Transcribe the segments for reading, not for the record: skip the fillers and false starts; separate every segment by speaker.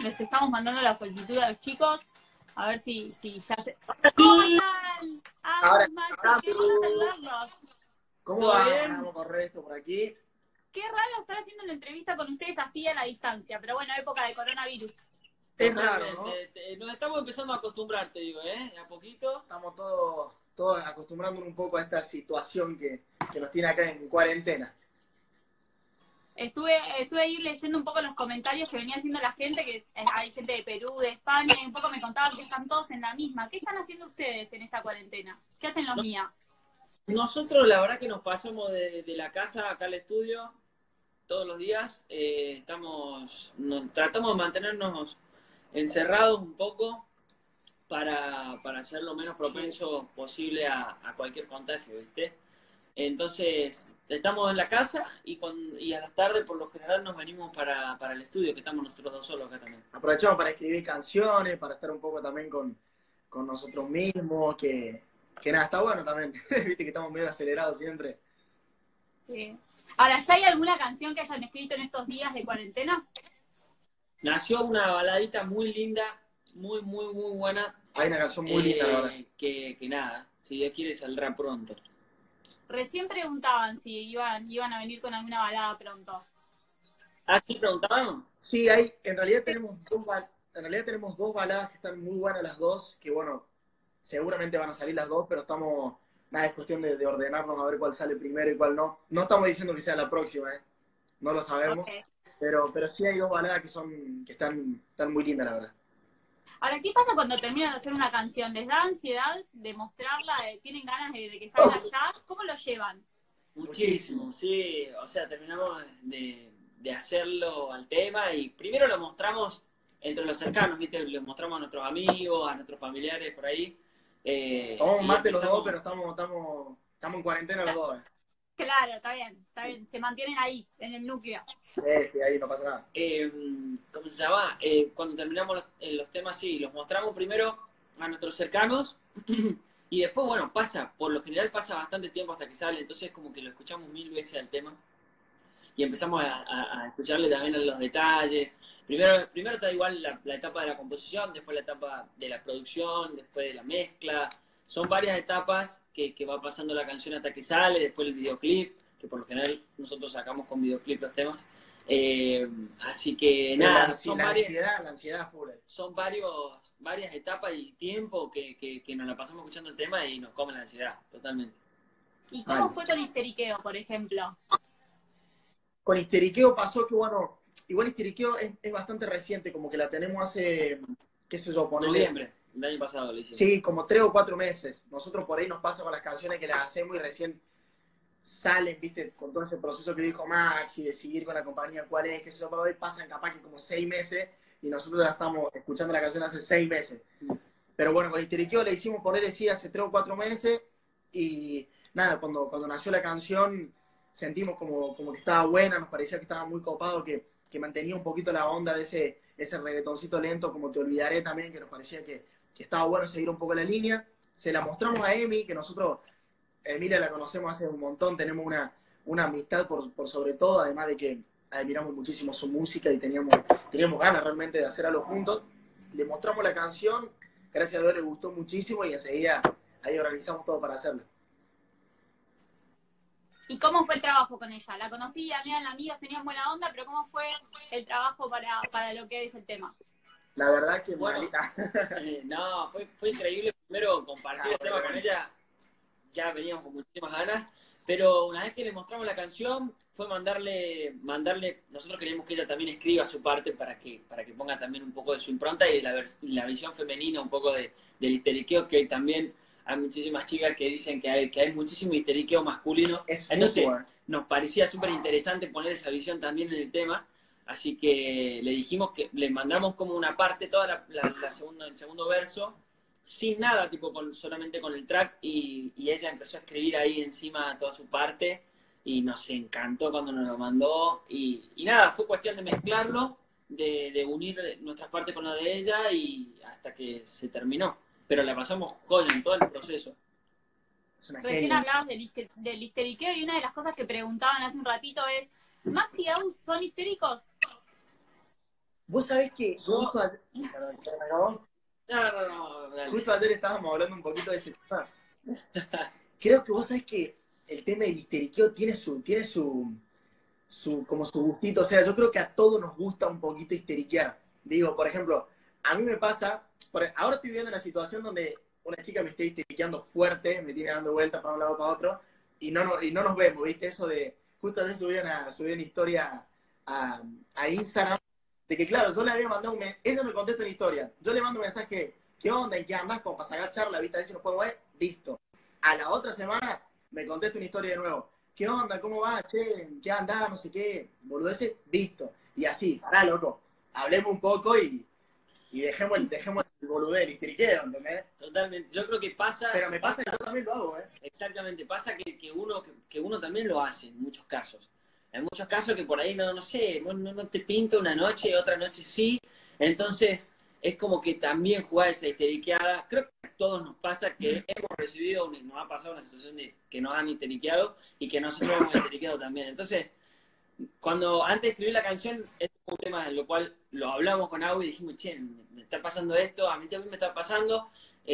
Speaker 1: Les estamos mandando la solicitud a los chicos. A ver si ya se... ¿Cómo
Speaker 2: Sí.
Speaker 1: están?
Speaker 3: Ahora,
Speaker 1: Maxi, qué lindo saludarlos.
Speaker 3: ¿Cómo va?
Speaker 2: bien?
Speaker 3: Vamos a correr esto por aquí.
Speaker 1: Qué raro estar haciendo una entrevista con ustedes así a la distancia, pero bueno, época de coronavirus.
Speaker 3: Es raro, ¿no?
Speaker 2: Nos estamos empezando a acostumbrar, te digo, de a poquito.
Speaker 3: Estamos todos acostumbrándonos un poco a esta situación que nos tiene acá en cuarentena.
Speaker 1: Estuve ahí leyendo un poco los comentarios que venía haciendo la gente, que hay gente de Perú, de España, y un poco me contaban que están todos en la misma. ¿Qué están haciendo ustedes en esta cuarentena? ¿Qué hacen los mías?
Speaker 2: Nosotros la verdad que nos pasamos de la casa acá al estudio todos los días. Tratamos de mantenernos encerrados un poco para ser lo menos propenso posible a cualquier contagio, ¿viste? Entonces, estamos en la casa y a las tardes por lo general nos venimos para el estudio, que estamos nosotros dos solos acá también.
Speaker 3: Aprovechamos para escribir canciones, para estar un poco también con nosotros mismos, que nada, está bueno también. Viste que estamos medio acelerados siempre.
Speaker 1: Sí. Ahora, ¿ya hay alguna canción que hayan escrito en estos días de cuarentena?
Speaker 2: Nació una baladita muy linda, muy buena.
Speaker 3: Hay una canción muy linda, la verdad.
Speaker 2: Que nada, si Dios quiere saldrá pronto.
Speaker 1: Recién preguntaban si iban a venir con alguna balada pronto.
Speaker 2: ¿Ah, sí preguntaban?
Speaker 3: Sí, en realidad tenemos dos baladas que están muy buenas las dos, que bueno, seguramente van a salir las dos, pero nada, es cuestión de ordenarnos a ver cuál sale primero y cuál no. No estamos diciendo que sea la próxima, no lo sabemos,
Speaker 1: Okay.
Speaker 3: pero sí hay dos baladas que están muy lindas, la verdad.
Speaker 1: Ahora, ¿qué pasa cuando terminan de hacer una canción? ¿Les da ansiedad de mostrarla? ¿Tienen ganas de que salga ya? ¿Cómo lo llevan?
Speaker 2: Muchísimo, sí. O sea, terminamos de hacerlo al tema y primero lo mostramos entre los cercanos, ¿viste? Lo mostramos a nuestros amigos, a nuestros familiares por ahí.
Speaker 3: Tomamos mate los dos, pero estamos en cuarentena los dos.
Speaker 1: Claro, está bien. Se mantienen ahí, en el núcleo.
Speaker 3: Sí, ahí no pasa nada.
Speaker 2: ¿Cómo se llama? Cuando terminamos los temas, sí, los mostramos primero a nuestros cercanos y después, bueno, por lo general pasa bastante tiempo hasta que sale, entonces como que lo escuchamos 1000 veces al tema y empezamos a escucharle también a los detalles. Primero está igual la etapa de la composición, después la etapa de la producción, después de la mezcla. Son varias etapas que va pasando la canción hasta que sale, después el videoclip, que por lo general nosotros sacamos con videoclip los temas. Así que
Speaker 3: pero
Speaker 2: nada,
Speaker 3: la ansiedad full.
Speaker 2: Son varias etapas y tiempo que nos la pasamos escuchando el tema y nos come la ansiedad, totalmente.
Speaker 1: ¿Y cómo fue con Histeriqueo, por ejemplo?
Speaker 3: Con Histeriqueo pasó que, bueno, igual Histeriqueo es bastante reciente, como que la tenemos hace, qué sé yo, ponerle...
Speaker 2: Noviembre, el año pasado le hicimos.
Speaker 3: Sí, como 3 o 4 meses. Nosotros por ahí nos pasa con las canciones que las hacemos y recién salen, viste, con todo ese proceso que dijo Maxi, de seguir con la compañía, cuál es, qué sé yo, para hoy pasan capaz que como 6 meses y nosotros ya estamos escuchando la canción hace 6 meses. Pero bueno, con Histeriqueo le hicimos ponerle sí hace 3 o 4 meses y nada, cuando nació la canción sentimos como que estaba buena, nos parecía que estaba muy copado, que mantenía un poquito la onda de ese reggaetoncito lento, como Te Olvidaré también, que nos parecía que estaba bueno seguir un poco la línea. Se la mostramos a Emi, que nosotros, Emilia la conocemos hace un montón, tenemos una amistad por sobre todo, además de que admiramos muchísimo su música y teníamos ganas realmente de hacer algo juntos. Le mostramos la canción, gracias a Dios le gustó muchísimo y enseguida ahí organizamos todo para hacerla.
Speaker 1: ¿Y cómo fue el trabajo con ella? La conocí, eran amigos, tenían buena onda, pero ¿cómo fue el trabajo para lo que es el tema?
Speaker 3: La verdad que
Speaker 2: bueno, no, fue increíble primero compartir el tema con ella, ya veníamos con muchísimas ganas, pero una vez que le mostramos la canción, fue mandarle, nosotros queríamos que ella también escriba su parte para que ponga también un poco de su impronta y la visión femenina, un poco del histeriqueo, que también hay muchísimas chicas que dicen que hay muchísimo histeriqueo masculino. Entonces nos parecía súper interesante poner esa visión también en el tema, así que le dijimos que le mandamos como una parte, toda el segundo verso, sin nada, tipo solamente con el track, y ella empezó a escribir ahí encima toda su parte, y nos encantó cuando nos lo mandó, y nada, fue cuestión de mezclarlo, de unir nuestra parte con la de ella, y hasta que se terminó. Pero la pasamos joya en todo el proceso.
Speaker 1: Recién hablabas del histeriqueo y una de las cosas que preguntaban hace un ratito es, ¿Maxi y Agus son histéricos?
Speaker 3: Vos sabés que
Speaker 2: Yo- dale.
Speaker 3: justo ayer estábamos hablando un poquito de ese tema. Creo que vos sabés que el tema del histeriqueo tiene como su gustito. O sea, yo creo que a todos nos gusta un poquito histeriquear. Digo, por ejemplo, a mí me pasa, ahora estoy viviendo una situación donde una chica me está histeriqueando fuerte, me tiene dando vueltas para un lado para otro, y no nos vemos, ¿viste? Eso de, justo ayer subí una historia a Instagram, de que claro, yo le había mandado ella me contesta una historia, yo le mando un mensaje, ¿qué onda? ¿En qué andás? Como para sacar charla, ¿viste? A ver si nos podemos ver, listo. A la otra semana me contesta una historia de nuevo, ¿qué onda? ¿Cómo vas? Che, ¿en qué andás? No sé qué, boludeces, listo. Y así, pará, loco, hablemos un poco y dejemos el boludeo, el histeriqueo, ¿entendés?
Speaker 2: Totalmente. Yo creo que pasa...
Speaker 3: Pero me pasa que yo también lo hago, ¿eh?
Speaker 2: Exactamente. Pasa que uno también lo hace en muchos casos. En muchos casos que por ahí no sé, no te pinta una noche, otra noche sí. Entonces, es como que también jugás esa histeriqueada. Creo que a todos nos pasa que hemos recibido, nos ha pasado una situación de que nos han histeriqueado y que nosotros hemos histeriqueado también. Entonces, antes de escribir la canción, es un tema en lo cual lo hablamos con Agua y dijimos, che, me está pasando esto, a mí también me está pasando,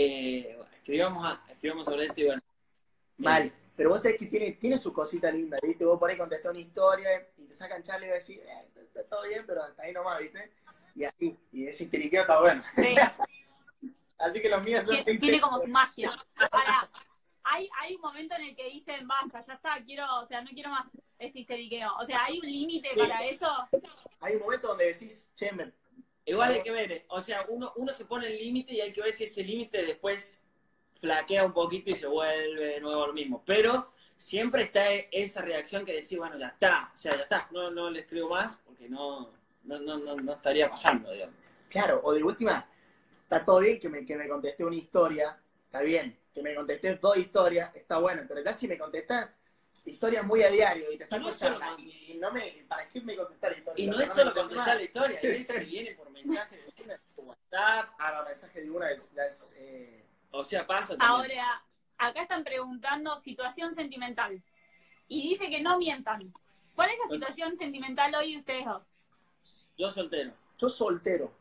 Speaker 2: escribamos sobre esto y bueno.
Speaker 3: Mal. Pero vos sabés que tiene su cosita linda, ¿viste? Vos por ahí contestás una historia y te sacan charla y vas a decir, está todo bien, pero hasta ahí nomás, ¿viste? Y así, y ese histeriqueo está bueno.
Speaker 1: Sí.
Speaker 3: Así que los míos son...
Speaker 1: Tiene como su magia. Ahora, hay un momento en el que dicen, basta, ya está, no quiero más este histeriqueo. O sea, ¿hay un límite para eso?
Speaker 3: Hay un momento donde decís, che,
Speaker 2: Igual hay que ver, o sea, uno se pone el límite y hay que ver si ese límite después flaquea un poquito y se vuelve de nuevo lo mismo. Pero siempre está esa reacción que decís, bueno, ya está, o sea, ya está, no le escribo más porque no estaría pasando, digamos.
Speaker 3: Claro, o de última, está todo bien que me contesté una historia, está bien, que me contestés 2 historias, está bueno, pero ya si me contestas historias muy a diario y te saco charla y no me, ¿para qué me contestar historias?
Speaker 2: Y no es solo contestar la historia, hay veces que viene por mensaje de una, por WhatsApp.
Speaker 3: Los mensajes de una es
Speaker 2: O sea, pasa también.
Speaker 1: Ahora, acá están preguntando situación sentimental. Y dice que no mientan. ¿Cuál es la situación sentimental hoy de ustedes dos?
Speaker 2: Yo soltero.
Speaker 3: Yo soltero,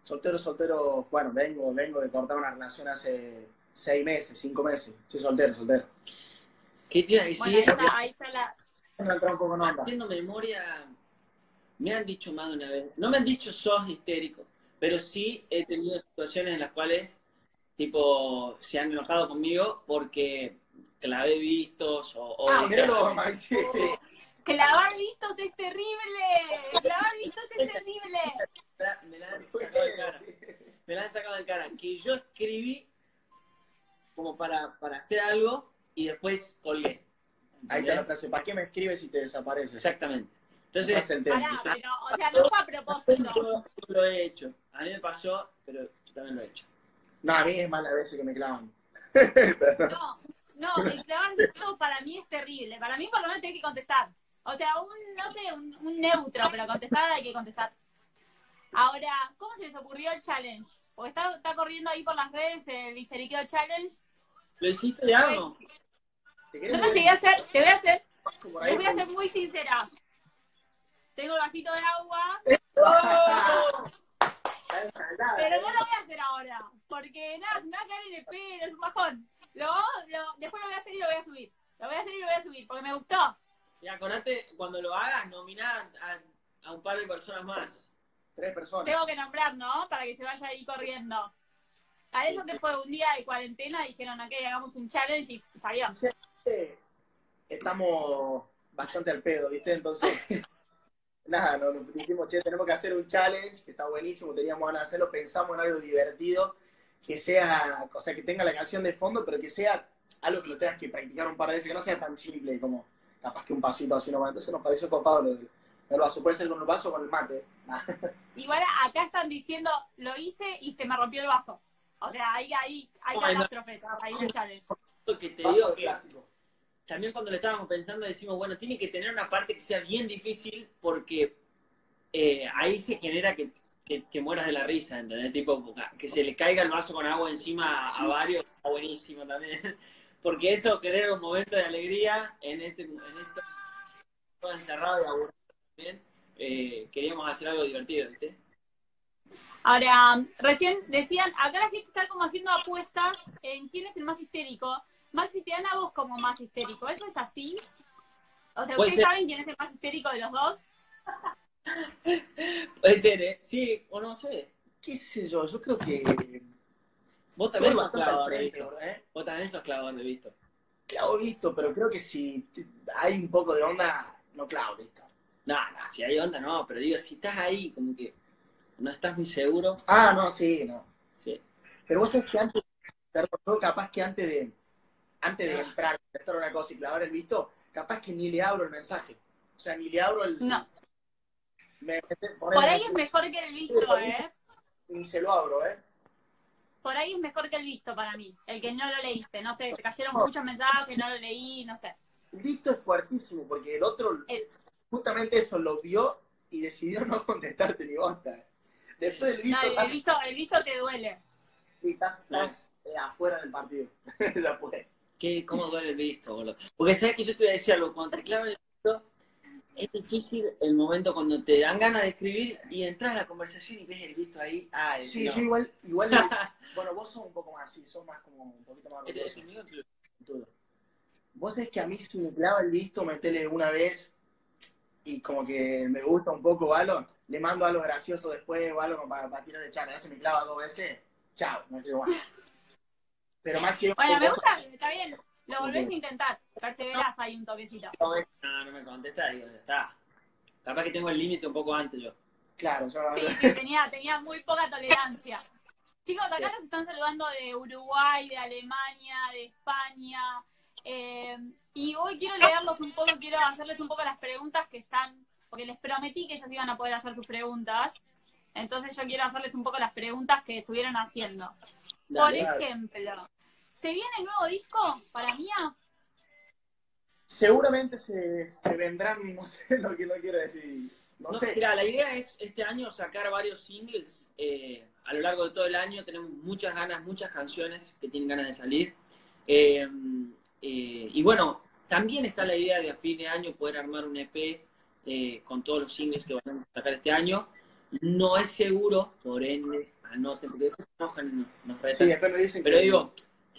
Speaker 3: bueno, vengo de cortar una relación hace 6 meses, 5 meses, soy soltero.
Speaker 2: ¿Qué te iba a decir?
Speaker 1: Bueno, ahí está la...
Speaker 3: Me entró un poco en onda.
Speaker 2: Haciendo memoria, me han dicho más de una vez, no me han dicho sos histérico, pero sí he tenido situaciones en las cuales, tipo, se han enojado conmigo porque clavé vistos o
Speaker 3: míralo, Max, sí.
Speaker 1: Clavar vistos es terrible. Clavar vistos es terrible.
Speaker 2: Me la han sacado de cara. Me la han sacado de cara. Que yo escribí como para hacer algo y después colgué.
Speaker 3: Ahí está la frase, ¿para qué me escribes si te desapareces?
Speaker 2: Exactamente. Entonces,
Speaker 1: Pará, pero, o sea, no fue a propósito.
Speaker 2: yo lo he hecho. A mí me pasó, pero yo también lo he hecho.
Speaker 3: No, a mí es más las veces que me clavan.
Speaker 1: No, el clavar visto para mí es terrible. Para mí por lo menos tenés que contestar. O sea, un neutro, pero contestar hay que contestar. Ahora, ¿cómo se les ocurrió el challenge? Porque está corriendo ahí por las redes el Histeriqueo Challenge.
Speaker 2: ¿Lo hiciste de algo?
Speaker 1: No lo llegué a hacer, te voy a hacer. Les voy a ser muy sincera. Tengo el vasito de agua. Pero no lo voy a hacer ahora. Porque nada, se me va a caer en el pelo, es un bajón. Después lo voy a hacer y lo voy a subir. Lo voy a hacer y lo voy a subir, porque me gustó.
Speaker 2: Y acordate, cuando lo hagas, nominá a un par de personas más.
Speaker 3: 3 personas.
Speaker 1: Tengo que nombrar, ¿no? Para que se vaya ahí corriendo. A eso que fue un día de cuarentena, dijeron, ok, hagamos un challenge y salió.
Speaker 3: Estamos bastante al pedo, ¿viste? Entonces, nada, nos dijimos, che, tenemos que hacer un challenge, que está buenísimo, teníamos ganas de hacerlo, pensamos en algo divertido, que sea, o sea, que tenga la canción de fondo, pero que sea algo que lo tengas que practicar un par de veces, que no sea tan simple como capaz que un pasito así nomás. Entonces nos pareció copado lo del vaso. Puede ser con el vaso o con el mate.
Speaker 1: Igual acá están diciendo, lo hice y se me rompió el vaso. O sea, ahí catástrofes, ahí en el challenge.
Speaker 2: Lo que te digo que también cuando le estábamos pensando decimos, bueno, tiene que tener una parte que sea bien difícil porque ahí se genera que mueras de la risa, ¿entendés? Tipo, que se le caiga el vaso con agua encima a varios, está buenísimo también. Porque eso genera un momento de alegría en esto todo encerrado y aburrido también. Queríamos hacer algo divertido, ¿viste?
Speaker 1: Ahora, recién decían, acá la gente está como haciendo apuestas en quién es el más histérico. Maxi, te dan a vos como más histérico. ¿Eso es así? O sea,
Speaker 2: Puede
Speaker 1: ¿ustedes
Speaker 2: ser,
Speaker 1: saben quién es el más histérico de los dos?
Speaker 2: puede ser, ¿eh? Sí, o no sé.
Speaker 3: ¿Qué sé yo? Yo creo que
Speaker 2: Vos
Speaker 3: soy
Speaker 2: también sos
Speaker 3: bastante al
Speaker 2: clavador de
Speaker 3: frente,
Speaker 2: visto.
Speaker 3: bro,
Speaker 2: Vos también sos clavador de visto.
Speaker 3: Clavo visto, pero creo que si hay un poco de onda, no clavo visto.
Speaker 2: No, no, si hay onda, no, pero digo, si estás ahí, como que no estás muy seguro.
Speaker 3: Ah, no, sí, no.
Speaker 2: Sí.
Speaker 3: Pero vos sabés que antes, perdón, yo capaz que antes de entrar, a una cosa y clavar el visto, capaz que ni le abro el mensaje. O sea, ni le abro
Speaker 1: No. Por
Speaker 3: ponele,
Speaker 1: ahí es mejor que el visto, ¿eh?
Speaker 3: ni se lo abro, ¿eh?
Speaker 1: Por ahí es mejor que el visto para mí. El que no lo leíste. No sé, te cayeron muchos mensajes, no lo leí, no sé.
Speaker 3: El visto es fuertísimo, porque el otro justamente eso lo vio y decidió no contestarte ni bosta. Después del
Speaker 1: No,
Speaker 3: visto,
Speaker 1: el visto te duele.
Speaker 3: estás afuera del partido. Ya fue.
Speaker 2: ¿Cómo duele el visto, boludo? Porque sabes que yo te voy a decir algo, cuando te clavan el visto, es difícil el momento cuando te dan ganas de escribir y entras a la conversación y ves el visto ahí. Ah,
Speaker 3: Sí,
Speaker 2: no.
Speaker 3: yo igual bueno, vos sos un poco más así, sos más como un poquito más
Speaker 2: ¿Eres
Speaker 3: ruidoso.
Speaker 2: amigo?
Speaker 3: Todo. Vos sabés que a mí si me clava el visto, metele una vez y como que me gusta un poco o algo, le mando algo gracioso después o algo para tirar de charla. Ya se me clava 2 veces, chao, no quiero más. Pero Maxi,
Speaker 1: Bueno, me gusta, está bien. Lo volvés a intentar. Perseverás ahí un toquecito.
Speaker 2: No me contesta, digo, ya está. Capaz que tengo el límite un poco antes yo.
Speaker 3: Claro, yo
Speaker 1: Sí, tenía muy poca tolerancia. Chicos, acá nos están saludando de Uruguay, de Alemania, de España. Y hoy quiero leerlos un poco, quiero hacerles un poco las preguntas que están, porque les prometí que ellos iban a poder hacer sus preguntas. Entonces yo quiero hacerles un poco las preguntas que estuvieron haciendo.
Speaker 2: Dale.
Speaker 1: Por ejemplo, ¿se viene el nuevo disco para Mía?
Speaker 3: seguramente se vendrán, no sé lo que no quiero decir, no sé.
Speaker 2: Mira, la idea es este año sacar varios singles. A lo largo de todo el año tenemos muchas ganas, muchas canciones que tienen ganas de salir. Y bueno, también está la idea de a fin de año poder armar un EP con todos los singles que vamos a sacar este año. No es seguro, por ende, anoten, porque después se enojan y nos retan.
Speaker 3: Sí, después me dicen
Speaker 2: Pero
Speaker 3: que
Speaker 2: digo,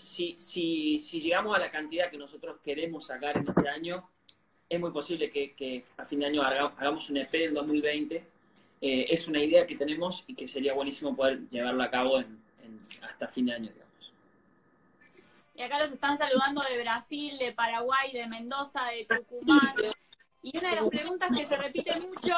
Speaker 2: si llegamos a la cantidad que nosotros queremos sacar en este año, es muy posible que a fin de año hagamos un EP en 2020. Es una idea que tenemos y que sería buenísimo poder llevarla a cabo hasta fin de año, digamos.
Speaker 1: Y acá los están saludando de Brasil, de Paraguay, de Mendoza, de Tucumán. Y una de las preguntas que se repite mucho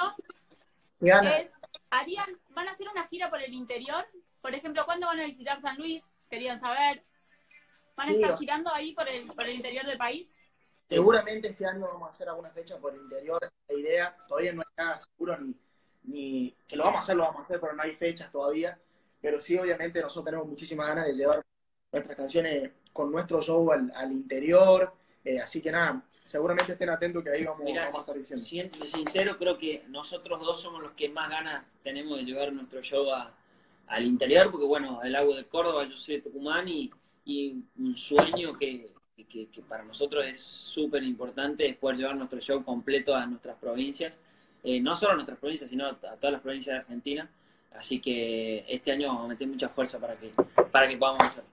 Speaker 1: es, ¿van a hacer una gira por el interior? Por ejemplo, ¿cuándo van a visitar San Luis? Querían saber. ¿Van a estar girando ahí por el interior del país?
Speaker 3: Seguramente este año vamos a hacer alguna fecha por el interior. La idea todavía no es nada seguro, ni que lo vamos a hacer, pero no hay fechas todavía. Pero sí, obviamente, nosotros tenemos muchísimas ganas de llevar nuestras canciones con nuestro show al interior. Así que nada, seguramente estén atentos que ahí vamos a estar diciendo.
Speaker 2: Siendo sincero, creo que nosotros dos somos los que más ganas tenemos de llevar nuestro show al interior, porque bueno, el agua de Córdoba, yo soy de Tucumán y un sueño que para nosotros es súper importante es poder llevar nuestro show completo a nuestras provincias, no solo a nuestras provincias, sino a todas las provincias de Argentina. Así que este año vamos a meter mucha fuerza para que podamos hacerlo.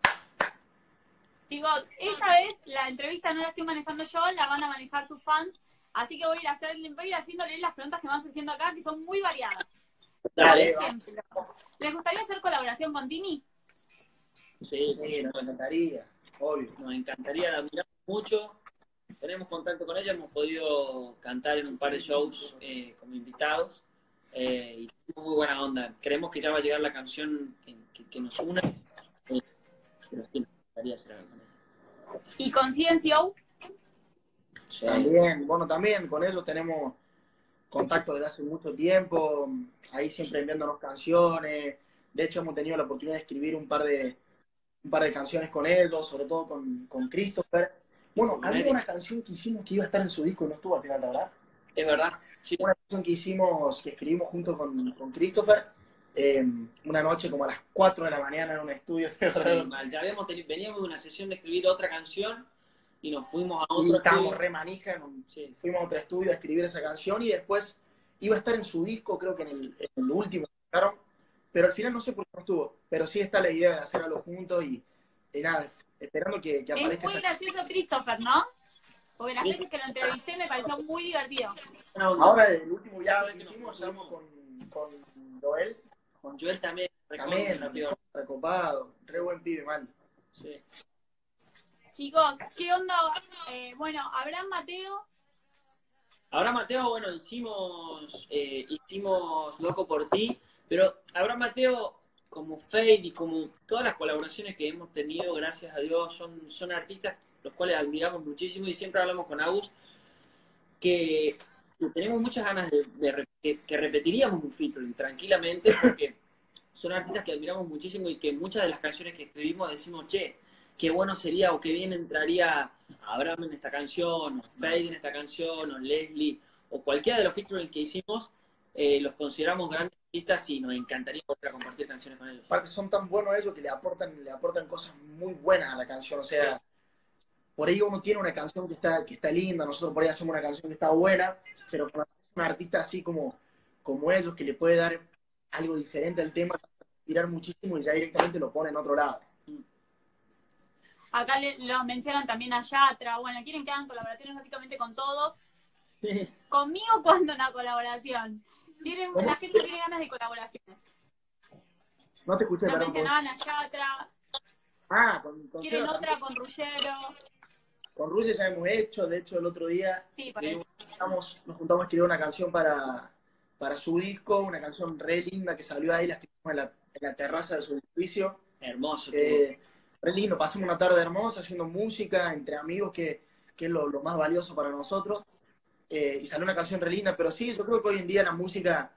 Speaker 1: Chicos, esta vez la entrevista no la estoy manejando yo, la van a manejar sus fans, así que voy a ir haciéndole las preguntas que van surgiendo acá, que son muy variadas.
Speaker 2: Dale.
Speaker 1: Por ejemplo, ¿les gustaría hacer colaboración con Tini?
Speaker 3: Sí, nos encantaría, obvio.
Speaker 2: Nos encantaría, la admiramos mucho. Tenemos contacto con ella, hemos podido cantar en un par de shows como invitados y tenemos muy buena onda. Creemos que ya va a llegar la canción que nos una, pero sí, nos gustaría hacer algo con ella.
Speaker 1: ¿Y con CNCO?
Speaker 2: Sí.
Speaker 3: También con ellos tenemos contacto desde hace mucho tiempo, ahí siempre enviándonos canciones. De hecho, hemos tenido la oportunidad de escribir un par de canciones con ellos, sobre todo con Christopher. Bueno, había una canción que hicimos que iba a estar en su disco y no estuvo al final, la verdad.
Speaker 2: Es verdad. Sí.
Speaker 3: Una canción que escribimos junto con Christopher, una noche como a las 4 de la mañana en un estudio.
Speaker 2: Sí, mal. Ya veníamos de una sesión de escribir otra canción y nos fuimos a otro
Speaker 3: estudio. Estábamos
Speaker 2: estudio.
Speaker 3: re manija,
Speaker 2: Sí.
Speaker 3: fuimos a otro estudio a escribir esa canción y después iba a estar en su disco, creo que en el último que sacaron, pero al final no sé por qué no estuvo. Pero sí está la idea de hacer algo juntos y nada, esperando que
Speaker 1: Es
Speaker 3: aparezca
Speaker 1: muy
Speaker 3: esa...
Speaker 1: gracioso Christopher, ¿no? Porque las
Speaker 2: Sí,
Speaker 1: veces que lo entrevisté me pareció muy divertido.
Speaker 2: buena onda.
Speaker 3: Ahora, el último
Speaker 2: Cada
Speaker 3: viaje
Speaker 2: vez
Speaker 3: que
Speaker 2: que nos
Speaker 3: hicimos,
Speaker 2: cruzamos
Speaker 3: con Joel,
Speaker 2: con Joel también,
Speaker 3: también,
Speaker 2: rápido.
Speaker 3: recopado, re buen pibe, man.
Speaker 2: Sí.
Speaker 1: Chicos, ¿qué onda? Bueno, Abraham Mateo,
Speaker 2: Ahora Mateo, bueno, hicimos Loco por Ti, pero ahora Mateo, como Fade y como todas las colaboraciones que hemos tenido, gracias a Dios, son artistas los cuales admiramos muchísimo y siempre hablamos con Agus que tenemos muchas ganas que repetiríamos un featuring tranquilamente porque son artistas que admiramos muchísimo y que muchas de las canciones que escribimos decimos, che, qué bueno sería o qué bien entraría Abraham en esta canción, o Fade en esta canción, o Leslie, o cualquiera de los featuring que hicimos, los consideramos grandes artistas y nos encantaría volver a compartir canciones con ellos.
Speaker 3: Aparte son tan buenos ellos que le aportan cosas muy buenas a la canción, o sea, por ahí uno tiene una canción que está linda, nosotros por ahí hacemos una canción que está buena, pero con un artista así como ellos, que le puede dar algo diferente al tema, tirar muchísimo y ya directamente lo pone en otro lado.
Speaker 1: acá lo mencionan también a Yatra, bueno, quieren que hagan colaboraciones básicamente con todos. Conmigo, ¿cuándo una colaboración? La gente tiene ganas de colaboraciones.
Speaker 3: No te escuché,
Speaker 1: Lo
Speaker 3: perdón.
Speaker 1: mencionaban a Yatra,
Speaker 3: Con
Speaker 1: quieren
Speaker 3: Seba,
Speaker 1: otra con Ruggero.
Speaker 3: con Ruge ya hemos hecho, de hecho el otro día
Speaker 1: Sí, parece.
Speaker 3: nos juntamos a escribir una canción para su disco, una canción re linda que salió ahí, la escribimos en la terraza de su edificio.
Speaker 2: Hermoso.
Speaker 3: Re lindo, pasamos una tarde hermosa haciendo música entre amigos, que es lo más valioso para nosotros. Y salió una canción re linda, pero sí, yo creo que hoy en día la música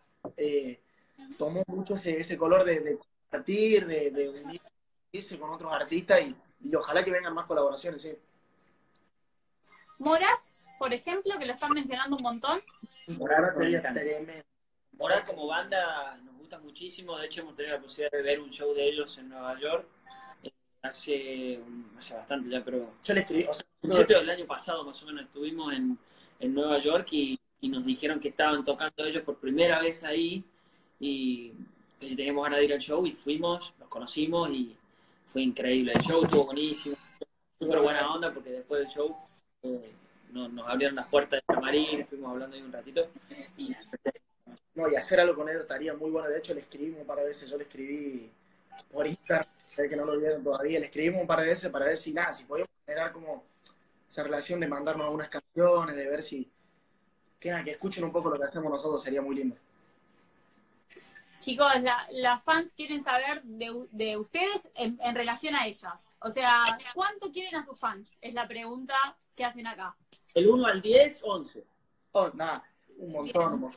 Speaker 3: tomó mucho ese color de compartir, de unirse con otros artistas y ojalá que vengan más colaboraciones, sí.
Speaker 1: Morat, por ejemplo, que lo están mencionando un montón.
Speaker 3: Por ahora sería tremendo.
Speaker 2: Morat como banda nos gusta muchísimo, de hecho hemos tenido la posibilidad de ver un show de ellos en Nueva York hace bastante ya, pero
Speaker 3: Yo le escribí, o sea,
Speaker 2: al principio del año pasado más o menos estuvimos en Nueva York y nos dijeron que estaban tocando ellos por primera vez ahí y que si teníamos ganas de ir al show y fuimos, los conocimos y fue increíble, el show estuvo buenísimo, súper buena onda porque después del show nos abrieron las puertas del camarín, estuvimos hablando ahí un ratito y
Speaker 3: no, y hacer algo con él estaría muy bueno. De hecho, le escribimos un par de veces, yo le escribí por Instagram, que no lo vieron todavía, le escribimos un par de veces para ver si nada, si podíamos generar como esa relación de mandarnos algunas canciones, de ver si que escuchen un poco lo que hacemos nosotros, sería muy lindo.
Speaker 1: Chicos, las fans quieren saber de ustedes en relación a ellas. O sea, ¿cuánto quieren a sus fans? Es la pregunta que hacen acá.
Speaker 2: el 1 al 10, 11.
Speaker 3: Oh, nada, un montón.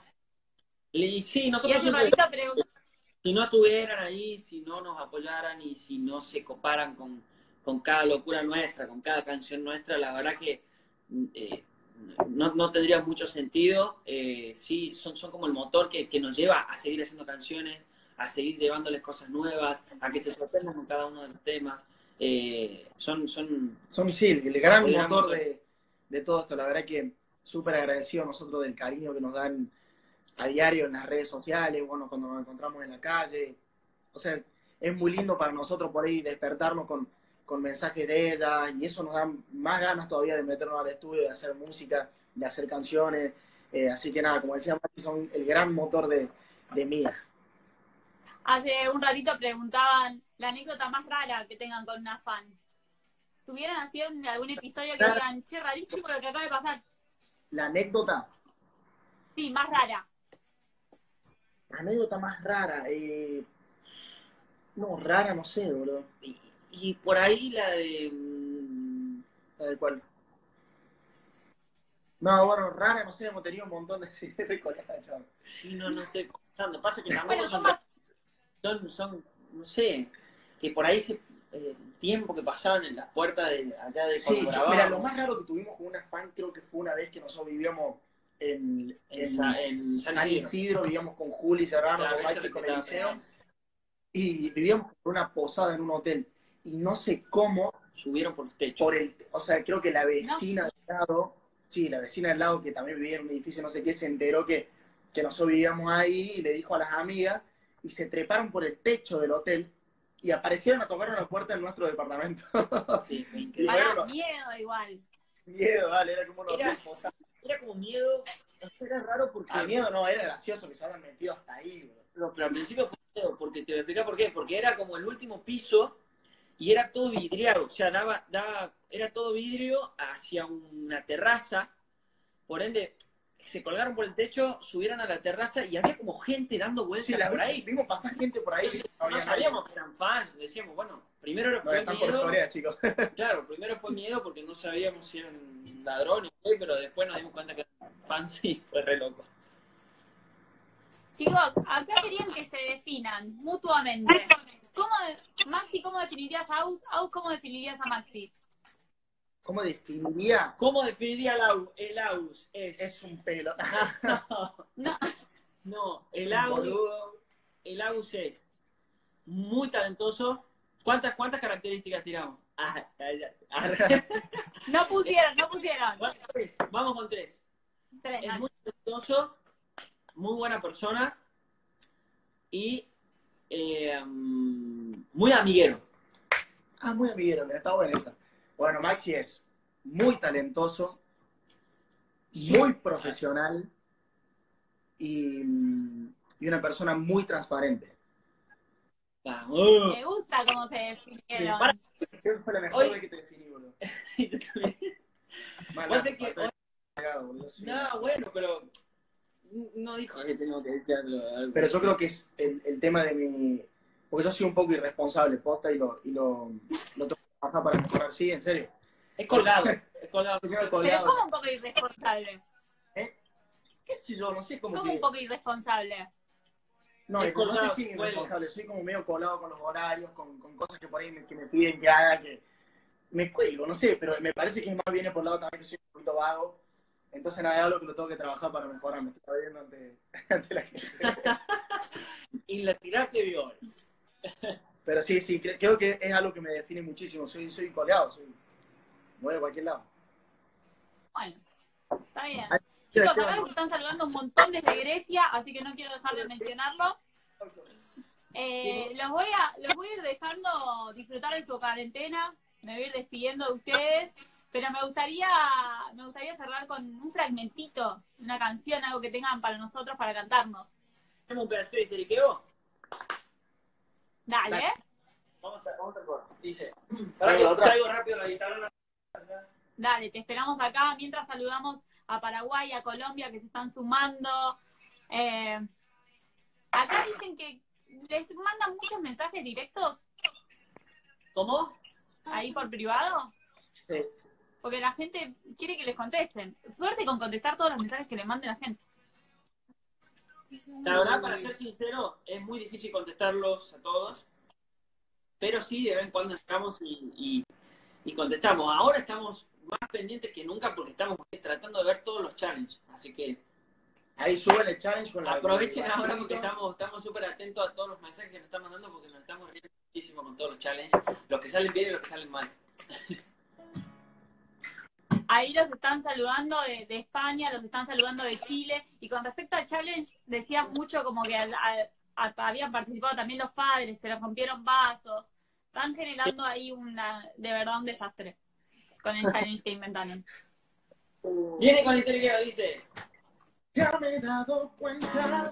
Speaker 2: Y sí,
Speaker 1: Y
Speaker 2: nosotros
Speaker 1: hace un
Speaker 2: siempre,
Speaker 1: ratito preguntan.
Speaker 2: si no estuvieran ahí, si no nos apoyaran y si no se coparan con cada locura nuestra, con cada canción nuestra, la verdad que no tendría mucho sentido. Sí, son como el motor que nos lleva a seguir haciendo canciones, a seguir llevándoles cosas nuevas, a que se sorprendan con cada uno de los temas. Son
Speaker 3: Sí, el gran
Speaker 2: el
Speaker 3: motor
Speaker 2: motor.
Speaker 3: de todo esto. La verdad que súper agradecidos nosotros del cariño que nos dan a diario en las redes sociales, bueno, cuando nos encontramos en la calle. O sea, es muy lindo para nosotros por ahí despertarnos con mensajes de ella y eso nos da más ganas todavía de meternos al estudio, de hacer música, de hacer canciones. Así que nada, como decía Mati, son el gran motor de Mía.
Speaker 1: Hace un ratito preguntaban la anécdota más rara que tengan con una fan. ¿Tuvieron así algún episodio que digan, che, rarísimo lo que acaba de pasar?
Speaker 3: La anécdota
Speaker 1: Sí, más rara.
Speaker 3: más rara. No, rara no sé, bro.
Speaker 2: Y por ahí la de...
Speaker 3: La del cual. No, bueno, rara, no sé, hemos tenido un montón de recolectas, chaval.
Speaker 2: Sí, no estoy pensando. Pasa que
Speaker 1: Bueno,
Speaker 2: tampoco son, no sé, que por ahí el tiempo que pasaban en las puertas de allá de
Speaker 3: Sí,
Speaker 2: cuando grabábamos.
Speaker 3: mira, lo más raro que tuvimos con una fan creo que fue una vez que nosotros vivíamos en San Isidro, vivíamos con Juli Serrano,
Speaker 2: Claro,
Speaker 3: con
Speaker 2: eso
Speaker 3: Maxi,
Speaker 2: es lo
Speaker 3: con
Speaker 2: que
Speaker 3: Eliseo,
Speaker 2: estaba
Speaker 3: y vivíamos por una posada en un hotel. Y no sé cómo,
Speaker 2: subieron por los techos.
Speaker 3: o sea, creo que la vecina del lado, sí, la vecina del lado que también vivía en un edificio no sé qué, se enteró que nosotros vivíamos ahí y le dijo a las amigas y se treparon por el techo del hotel y aparecieron a tocar una puerta en nuestro departamento.
Speaker 2: Sí, fue
Speaker 3: Y
Speaker 2: increíble.
Speaker 1: Pará,
Speaker 3: bueno,
Speaker 1: miedo igual.
Speaker 3: miedo, dale, era como unos
Speaker 2: Era-
Speaker 3: tipos, o sea,
Speaker 2: Era como miedo, era raro porque...
Speaker 3: miedo no, era gracioso que se hayan metido hasta ahí, bro.
Speaker 2: No, pero al principio fue miedo, porque te voy a explicar por qué. Porque era como el último piso y era todo vidriado, o sea, era todo vidrio hacia una terraza, por ende, se colgaron por el techo, subieron a la terraza y había como gente dando vueltas
Speaker 3: Sí,
Speaker 2: por ahí.
Speaker 3: vimos pasar gente por ahí.
Speaker 2: Entonces,
Speaker 3: No
Speaker 2: no
Speaker 3: había
Speaker 2: sabíamos que eran fans, decíamos, bueno, primero
Speaker 3: No,
Speaker 2: fue
Speaker 3: están por
Speaker 2: miedo,
Speaker 3: Soria, chicos.
Speaker 2: claro, primero fue miedo porque no sabíamos si eran ladrones, pero después nos dimos cuenta que eran fans y fue re loco.
Speaker 1: Chicos, acá querían que se definan mutuamente. Maxi, ¿cómo definirías a Aus? Aus, ¿cómo definirías a Maxi?
Speaker 3: ¿Cómo definiría?
Speaker 2: ¿Cómo definiría el AUS?
Speaker 3: Es un pelo.
Speaker 1: No,
Speaker 2: No,
Speaker 3: Es un boludo.
Speaker 2: el AUS es muy talentoso. ¿Cuántas características tiramos?
Speaker 1: no pusieron.
Speaker 2: Vamos con 3.
Speaker 1: Tres,
Speaker 2: Es
Speaker 1: dale.
Speaker 2: muy talentoso, muy buena persona y muy amiguero.
Speaker 3: Muy amiguero, mira, está buena esa. Bueno, Maxi es muy talentoso, muy profesional y una persona muy transparente.
Speaker 2: Vamos.
Speaker 1: Me gusta cómo se definieron.
Speaker 2: Para-
Speaker 3: Creo que fue la mejor
Speaker 2: Hoy-
Speaker 3: vez que te definí, boludo.
Speaker 2: Yo también.
Speaker 3: Más
Speaker 2: Vos
Speaker 3: nada,
Speaker 2: sé que
Speaker 3: aparte de cagado, boludo, sí.
Speaker 2: no, bueno, pero no dijo que tengo que decir algo.
Speaker 3: Pero yo creo que es el tema de mi... Porque yo soy un poco irresponsable, posta, y lo tengo que trabajar para mejorar. Sí, en serio.
Speaker 2: Es colgado, es colgado.
Speaker 3: Soy medio
Speaker 1: Pero
Speaker 3: colgado.
Speaker 1: ¿cómo un poco irresponsable?
Speaker 3: ¿Qué sé yo? No sé cómo
Speaker 1: ¿Cómo
Speaker 3: que...
Speaker 1: un poco irresponsable?
Speaker 3: No,
Speaker 2: Es
Speaker 3: no sé
Speaker 2: colgado,
Speaker 3: si
Speaker 2: se
Speaker 3: irresponsable. Soy como medio colado con los horarios, con cosas que por ahí que me piden que haga, que me cuelgo, no sé, pero me parece que más viene por el lado también que soy un poquito vago. Entonces nada, es algo que lo tengo que trabajar para mejorar. Me estoy viendo ante la gente.
Speaker 2: Y la tiraste de hoy.
Speaker 3: Pero sí, creo que es algo que me define muchísimo. Soy colgado, me voy a cualquier lado.
Speaker 1: Bueno, está bien.
Speaker 3: Ay,
Speaker 1: Chicos,
Speaker 3: ¿qué
Speaker 1: acá
Speaker 3: onda?
Speaker 1: nos están saludando un montón desde Grecia, así que no quiero dejar de mencionarlo. Los voy a ir dejando disfrutar de su cuarentena, me voy a ir despidiendo de ustedes, pero me gustaría cerrar con un fragmentito, una canción, algo que tengan para nosotros, para cantarnos.
Speaker 2: ¿Tenemos un pedacito de histeriqueo?
Speaker 1: Dale.
Speaker 3: Dale.
Speaker 2: Vamos a ver. Dice.
Speaker 3: Traigo
Speaker 2: Traigo rápido la guitarra.
Speaker 1: Dale, te esperamos acá mientras saludamos a Paraguay, a Colombia que se están sumando. Acá dicen que les mandan muchos mensajes directos
Speaker 2: ¿Cómo?
Speaker 1: ahí por privado,
Speaker 3: Sí.
Speaker 1: porque la gente quiere que les contesten. Suerte con contestar todos los mensajes que le mande la gente.
Speaker 2: La verdad, para ser sincero, es muy difícil contestarlos a todos, pero sí, de vez en cuando entramos y contestamos. Ahora estamos más pendientes que nunca porque estamos tratando de ver todos los challenges, así que
Speaker 3: Ahí suben el challenge con la...
Speaker 2: aprovechen
Speaker 3: con el
Speaker 2: ahora
Speaker 3: vasito.
Speaker 2: porque estamos súper atentos a todos los mensajes que nos están mandando porque nos estamos riendo muchísimo con todos los challenges, los que salen bien y los que salen mal.
Speaker 1: Ahí los están saludando de España, los están saludando de Chile. Y con respecto al challenge, decían mucho como que habían participado también los padres, se les rompieron vasos. Están generando ahí de verdad un desastre con el challenge que inventaron.
Speaker 2: Viene con Intergueo, dice.
Speaker 3: Ya me he dado cuenta,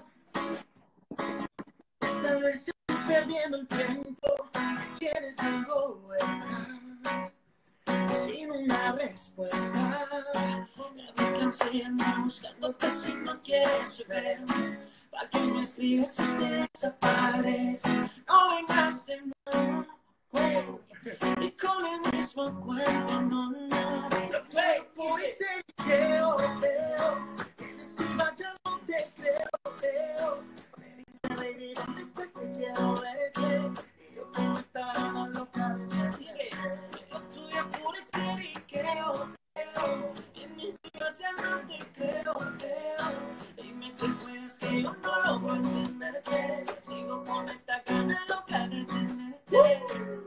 Speaker 3: tal vez estoy perdiendo el tiempo. Quieres algo más, sin una respuesta.
Speaker 2: Me cansé de andar buscándote si no quieres verme. ¿Para qué me escribes y desapareces? No vengas de nuevo y con el mismo cuento, no.
Speaker 3: Por este creo, encima ya no te creo. Me dice, baby, ¿dónde estás? Que quiero verte. Y yo como estaba loca de
Speaker 2: Dice, yo estudio por histeriqueo, en mi situación no te creo. Dime qué puedes que yo no logro entenderte. Sigo con esta gana loca de tenerte.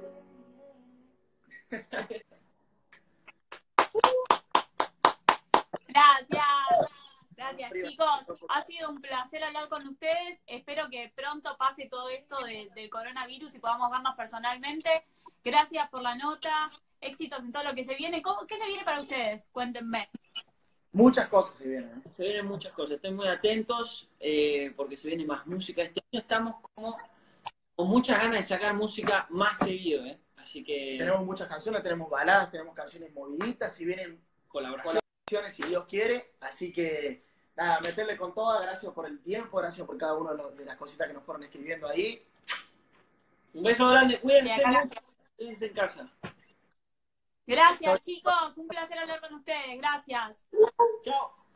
Speaker 1: Gracias, chicos. Ha sido un placer hablar con ustedes. Espero que pronto pase todo esto del coronavirus y podamos vernos personalmente. Gracias por la nota. Éxitos en todo lo que se viene. ¿Qué se viene para ustedes? Cuéntenme.
Speaker 3: Muchas cosas se vienen.
Speaker 2: Se vienen muchas cosas, estén muy atentos porque se viene más música. Este año estamos como con muchas ganas de sacar música más seguido, así que
Speaker 3: Tenemos muchas canciones, tenemos baladas, tenemos canciones moviditas y vienen colaboraciones si Dios quiere. Así que nada, meterle con toda. Gracias por el tiempo, gracias por cada una de las cositas que nos fueron escribiendo ahí.
Speaker 2: Un beso grande, cuídense,
Speaker 1: Sí, acá.
Speaker 2: quédense en casa.
Speaker 1: Gracias, chicos. Un placer hablar con ustedes. Gracias.
Speaker 2: Chao.